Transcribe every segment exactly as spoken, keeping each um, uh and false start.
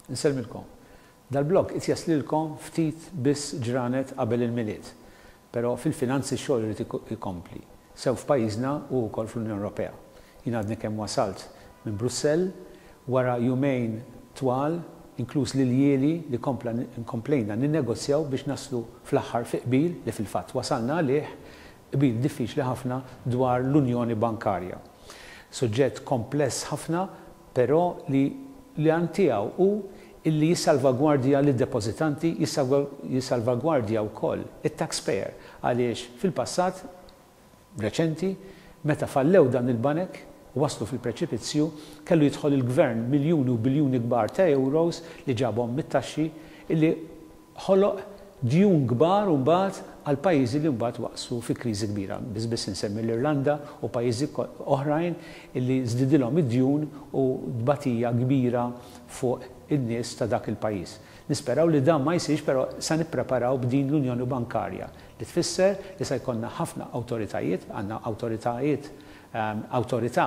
Nselmilkom. Dal-blog qed jaslilkom ftit biss ġranet qabel il-miliet, però fil-finanzi x-xogħol irid ikompli. Sew f'pajjiżna u wkoll fl-Unjoni Ewropea. Jien għadni kemm wasalt minn Brussell wara jumejn twal, inkluż lil jieli li komplejna ninnegozjaw biex naslu fl-aħħar fi qbil li fil-fatt wasalna għalih qbil diffiċli ħafna dwar l-Unjoni Bankarja. Suġġett kompless ħafna, però li li għan tiegħu hu illi jissalvagwardja lid-depożitanti, jissalvagwardja wkoll it-taxpayer għaliex fil-passat reċenti meta fallew dan il-banek u waslu fil-preċipizzju kellu jidħol il-gvern miljuni u biljuni kbar ta' euros li ġabhom mit-taxxi illi ħoloq djun kbar u mbagħad għal pajjiżi li mbagħad waqsu fi kriżi kbira. Biss biss insemmi l-Irlanda u pajjiżi oħrajn illi żdidilhom id-djun u dbatija kbira fuq in-nies ta' dak il-pajjiż. Nisperaw li dan ma jsirx, però sa nippreparaw b'din l-Unjoni Bankarja li tfisser li se jkollna ħafna awtoritajiet, għandna awtoritajiet awtorità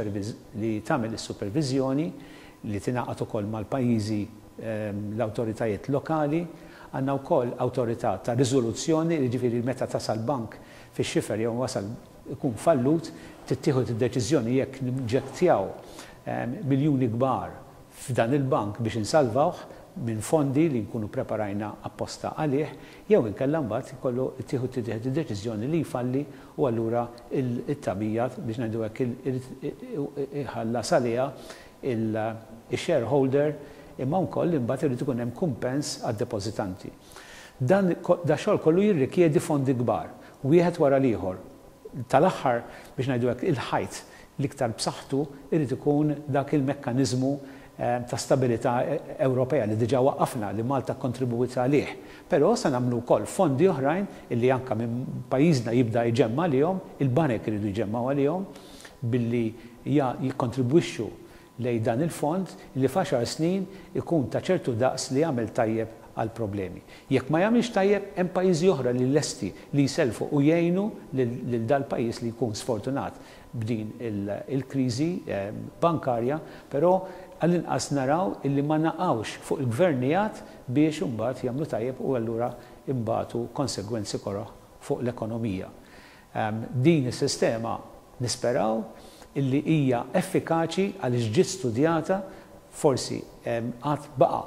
li tagħmel is-supervizjoni li tingħaqad ukoll mal-pajjiżi l-awtoritajiet lokali, għandna wkoll awtorità ta' riżoluzzjoni li ġifieri meta tasal bank fix-xifer jew wasal ikun fallut tittieħu id-deċiżjoni jekk nimġettjaw miljuni kbar f'dan il-bank biex insalvawh minn fondi li nkunu preparajna apposta għalih, jew inkella mbagħad ikollu ttieħu tittieħed id-deċiżjoni li jfalli u allura it-tabija biex ngħidu hekk iħallas għaliha il-shareholder imma wkoll imbagħad irid ikun hemm kumpens għad-depożitanti. Dan da xogħol kollu jirrikjedi fondi kbar, wieħed wara l-ieħor. Tal-aħħar biex ngħidu hekk il-ħajt l-iktar b'saħħtu irid ikun dak il-mekkaniżmu ta' stabilità Ewropea li diġà waqqafna li Malta kontribwit għalih. Però se nagħmlu wkoll fondi oħrajn illi anke minn pajjiżna jibda jġemma għalihom, il-banek iridu jġemmaw għalihom billi jikkontribwixxu lejn dan il-fond li f'għaxar snin ikun ta' ċertu daqs li jagħmel tajjeb għal problemi. Jekk ma jagħmilx tajjeb hemm pajjiżi oħra li lesti li jselfu u jgħinu lil dal-pajjiż li jkun sfortunat b'din il-kriżi bankarja, però għall-inqas naraw illi ma naqgħux fuq il-gvernijat biex imbagħad jagħmlu tajjeb u allura imbagħtu konsegwenzi korra fuq l-ekonomija. Din is-sistema nisperaw illi hija effikaċi għaliex ġiet studjata forsi għad baqa'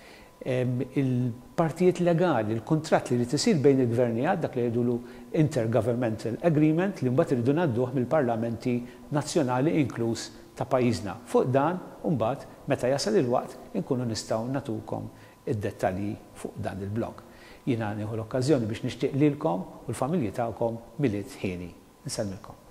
il-partijiet legali, il-kuntratt li tisir bejn il-gvernijat dak li jgħidulu intergovernmental agreement li mbagħad iridu ngħadduh mill-parlamenti nazzjonali inkluż ta' pajjiżna. Fuq dan mbagħad meta jasal il-waqt inkunu nistgħu nagħtukom id-dettalji fuq dan il-blog. Jiena nieħu l-okkażjoni biex nixtieq lilkom u l-familji tagħkom miliet ħieni. Nsellmilkom.